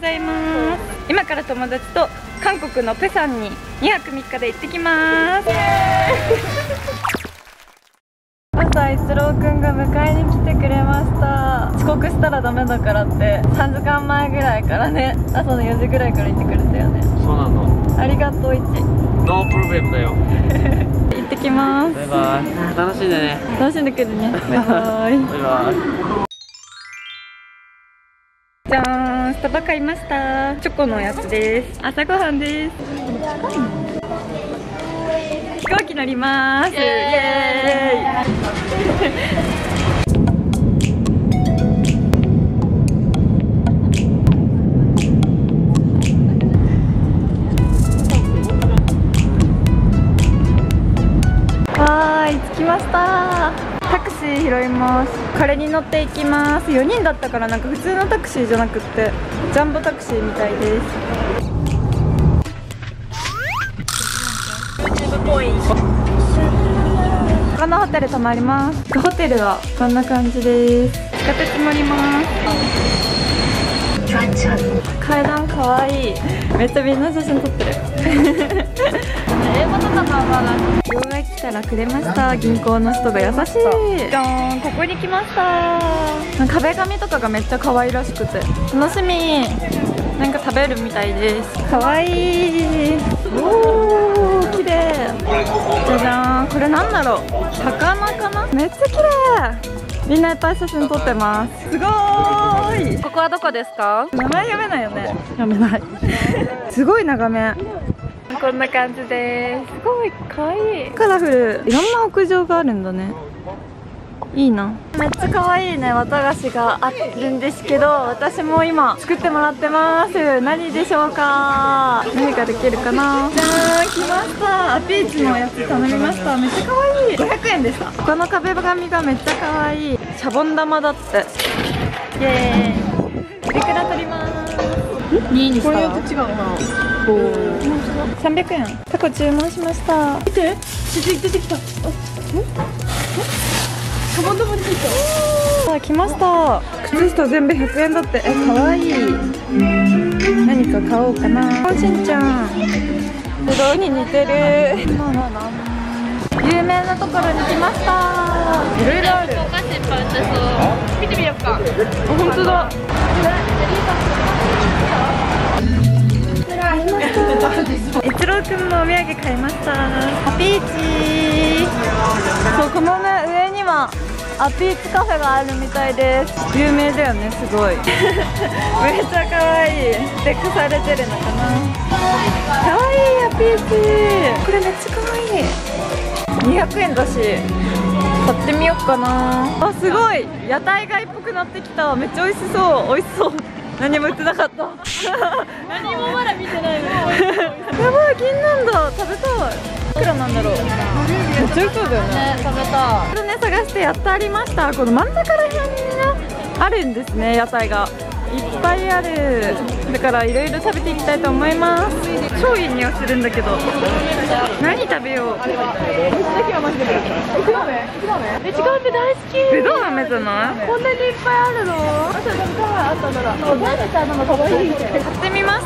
ざいます。今から友達と韓国のプサンに2泊3日で行ってきます。朝一郎くんが迎えに来てくれました。遅刻したらダメだからって3時間前ぐらいからね、朝の4時ぐらいから行ってくれたよね。 そうなの。 ありがとう。1 ノープロブレムだよ。 行ってきます。 バイバイ。楽しんでね。 楽しんでくるね。バイバイ。 バイバイ。 じゃーん、スタバ買いました。チョコのやつです。朝ごはんです。飛行機乗ります。イエーイ。着きました。タクシー拾います。これに乗っていきます。4人だったからなんか普通のタクシーじゃなくってジャンボタクシーみたいです。他のホテル泊まります。ホテルはこんな感じです。地下鉄乗ります。階段かわいい。めっちゃみんな写真撮ってる。英語とかまあまだ用が来たらくれました。銀行の人が優しい。じゃーん、ここに来ました。壁紙とかがめっちゃ可愛らしくて楽しみ。なんか食べるみたいです。可愛い。おー、綺麗。じゃじゃーん、これなんだろう、魚かな。めっちゃ綺麗。みんないっぱい写真撮ってます。すごーい。ここはどこですか？名前読めないよね。読めない。すごい眺め。こんな感じです。すごい可愛い。カラフル。いろんな屋上があるんだね。いいな。めっちゃ可愛いね、綿菓子があるんですけど、私も今作ってもらってます。何でしょうか。何ができるかな。じゃーん、来ました。ピーチのやつ頼みました。めっちゃ可愛い。500円でした。この壁紙がめっちゃ可愛い。シャボン玉だって。イエーイ。プリクラ撮ります。2にしたらこれと違うな。300円。タコ注文しました。見て、出てきた。シャボン玉出てきた。さあ来ました。靴下全部100円だって。可愛い。何か買おうかな。しんちゃん、ぶどうに似てる。有名なところに来ました。いろいろある。お菓子いっぱい売ってそう。見てみようか。本当だ。一郎くんのお土産買いました。ピーチ。そう、このね、上にはピーチカフェがあるみたいです。有名だよね、すごい。めっちゃ可愛い。ステックされてるのかな。可愛いやピーチ。これめっちゃ可愛い。200円だし買ってみようかな。あ、すごい屋台街っぽくなってきた。めっちゃ美味しそう。美味しそう。何も売ってなかった。何もまだ見てないの。やばい、銀なんだ。食べたい。いくらなんだろう。めっちゃ美味しそうだよね。食べたい。これね、探してやっとありました。この真ん中ら辺にねあるんですね、屋台がいっぱいある。だからいろいろ食べていきたいと思います。超いい匂いするんだけど。何食べよう。いちご飴大好き。ぶどう飴じゃない？こんなにいっぱいあるの？買ってみました。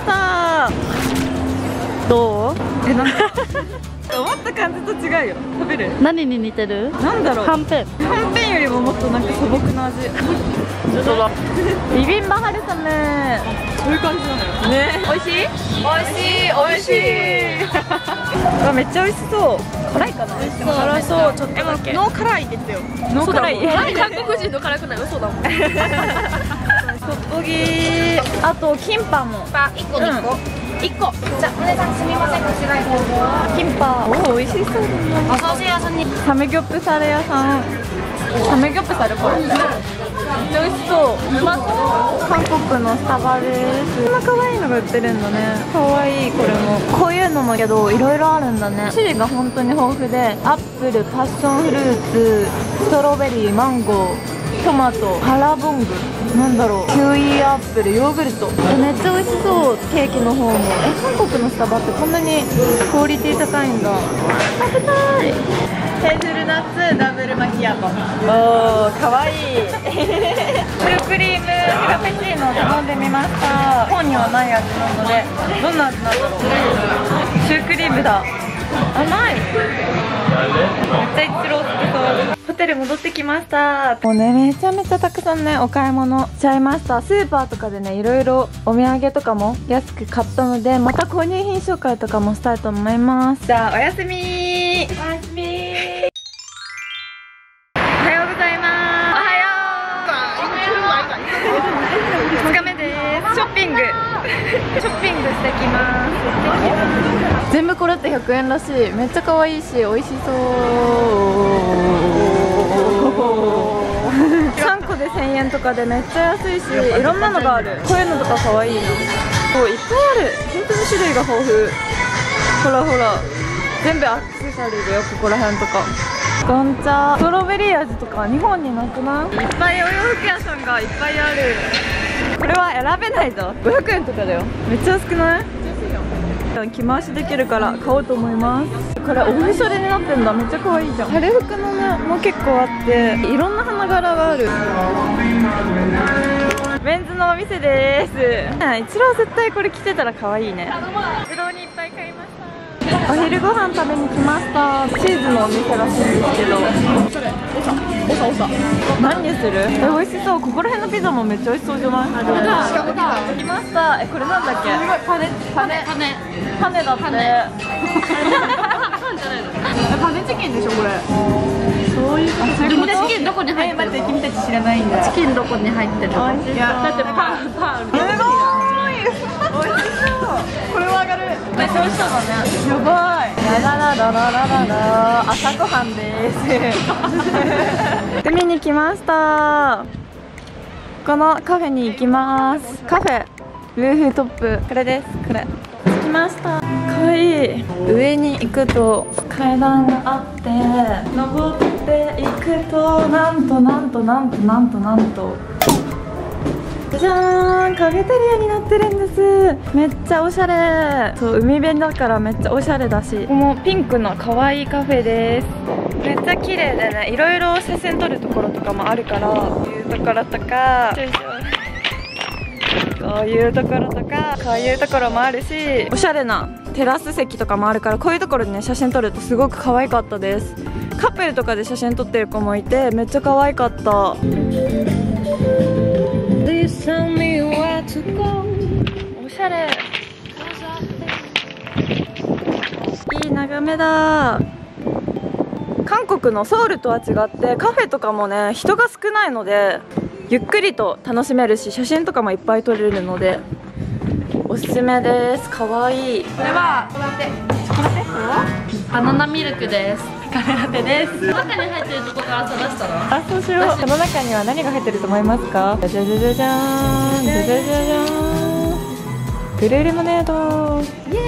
どう？なんか思った感じと違うよ。食べる？ 何に似てる？ なんだろう。はんぺん。はんぺんよりももっとなんか素朴な味。ビビンバ春雨。そういう感じなのよね。美味しい？美味しい。めっちゃ美味しそう。辛いかな？ 辛そう。ちょっとだけ。 ノー辛いですよ。ノー辛い。 韓国人の辛くない？嘘だもん。 トッポギ。あとキンパも。1個2個。1個。じゃあお姉さんすみません、こちらキンパ。おお、美味しそうだな。お寿司屋さんに。サムギョプサル屋さん。サムギョプサルこれ。めっちゃ美味しそう。うまそう。韓国のスタバです。こんな可愛いのが売ってるんだね。可愛い。これもこういうのもけどいろいろあるんだね。種類が本当に豊富で、アップル、パッションフルーツ、ストロベリー、マンゴー、トマト、ハラボング、なんだろう、キウイアップル、ヨーグルト。めっちゃ美味しそう。ケーキの方も。韓国のスタバってこんなにクオリティ高いんだ。食べたい。 ヘーゼルナッツダブルマキアート。おー、かわいい。シュークリームフラペチーノを頼んでみました。本にはない味なので、どんな味なんだろう。シュークリームだ。甘い。めっちゃイチロー好きそう。ホテル戻ってきました。もうね、めちゃめちゃたくさんね、お買い物しちゃいました。スーパーとかでね、いろいろお土産とかも安く買ったので、また購入品紹介とかもしたいと思います。じゃあ、おやすみー。おやすみー。おはようございます。おはよう。2日目です。ショッピング。ショッピングしてきます。全部これって100円らしい。めっちゃ可愛いし美味しそう。3個で1000円とかでめっちゃ安いし、いろんなのがある。こういうのとか可愛いな。こういっぱいある。本当に種類が豊富。ほらほら、全部アクセサリーだよ。ここら辺とかガンチャ、ストロベリー味とか日本になくない？いっぱいお洋服屋さんがいっぱいある。これは選べないぞ。500円とかだよ。めっちゃ安くない？着回しできるから買おうと思います。これオフショルになってんだ。めっちゃ可愛いじゃん。春服のねも結構あっていろんな花柄がある。メンズのお店です。一郎絶対これ着てたら可愛いね。ぶどうにいっぱい買いました。お昼ご飯食べに来ました。チーズのお店らしいんですけど、おさ何にする？美味しそう。ここら辺のピザもめっちゃ美味しそうじゃない？来ました。これなんだっけ？パネだって。パネチキンでしょこれ。そういうこと。でもチキンどこに入ってるの？待って、君たち知らないんだ。チキンどこに入ってるの？だってパン。すごい。美味しそう。これは上がる。めっちゃ美味しそうだね。やばい。朝ごはんです。海に来ました。このカフェに行きます。カフェルーフトップ、これです。これ来ました。かわいい。上に行くと階段があって、登っていくとなんとじゃーん、カフェテリアになってるんです。めっちゃおしゃれ。そう、海辺だからめっちゃおしゃれだし、ここもピンクの可愛いカフェです。めっちゃ綺麗でね、いろいろ写真撮るところとかもあるから、こういうところとか、こういうところとか、こういうところもあるし、おしゃれなテラス席とかもあるから、こういうところでね写真撮るとすごく可愛かったです。カップルとかで写真撮ってる子もいてめっちゃ可愛かった。おしゃれ。いい眺めだ。韓国のソウルとは違ってカフェとかもね人が少ないのでゆっくりと楽しめるし、写真とかもいっぱい撮れるのでおすすめです。かわいい。 これはチョコラテバナナミルクです。 カフェラテです。 中に入ってるとこから探したら、 あ、そうしよう。この中には何が入ってると思いますか？じゃじゃじゃじゃーん、じゃじゃじゃじゃーん、ブルーレモネード。イエ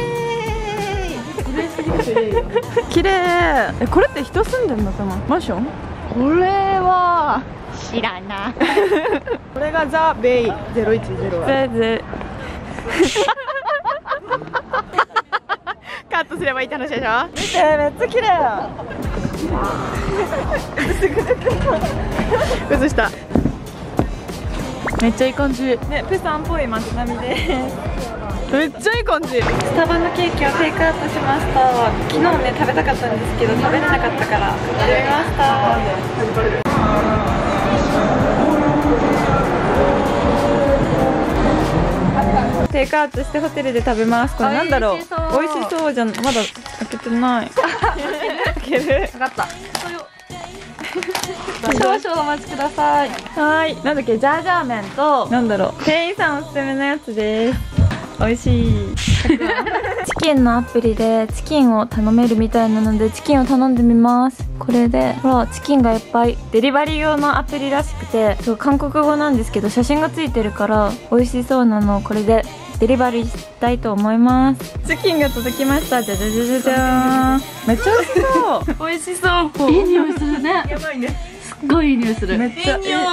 ーイ。綺麗。これって人住んでるのかな？マンション？これは知らな。 これがザ・ベイ010。カットすればいいって話でしょ。見て、めっちゃ綺麗。崩した。めっちゃいい感じ。ね、プサンっぽい街並みです。めっちゃいい感じ。スタバのケーキをテイクアウトしました。昨日ね食べたかったんですけど食べれなかったから食べました。テイクアウトしてホテルで食べます。これなんだろう。美味しそうじゃん。まだ開けてない。開ける。分かった。少々お待ちください。はい。なんだっけ、ジャージャー麺となんだろう。店員さんおすすめのやつです。美味しい。チキンのアプリでチキンを頼めるみたいなのでチキンを頼んでみます。これでほらチキンがいっぱい。デリバリー用のアプリらしくて、そう韓国語なんですけど写真がついてるから美味しそうなのをこれでデリバリーしたいと思います。チキンが届きました。じゃじゃじゃじゃじゃーん。めっちゃ美味しそう。美味しそう。 いい匂いするね。 やばいね。 すっごいいい匂いする。 めっちゃいい匂い。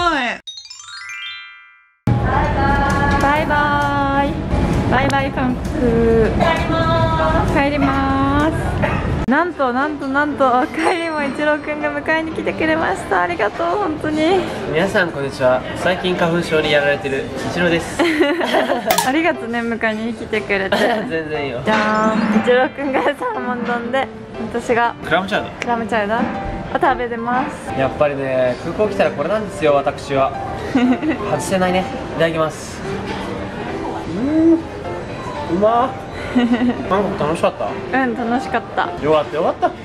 バイバイ。バイバイ韓国。帰ります。帰ります。 なんと帰りも一郎くんが迎えに来てくれました。ありがとう本当に。 皆さんこんにちは。最近花粉症にやられてる一郎です。 ありがとうね、迎えに来てくれて。 全然いいよ。 じゃーん、一郎くんがサーモン丼で、私がクラムチャウダクラムチャウダーを食べてます。 ー。やっぱりね、空港来たらこれなんですよ、私は。外せないね。いただきます。うまー。韓国楽しかった？ うん、楽しかった。 よかったよかった。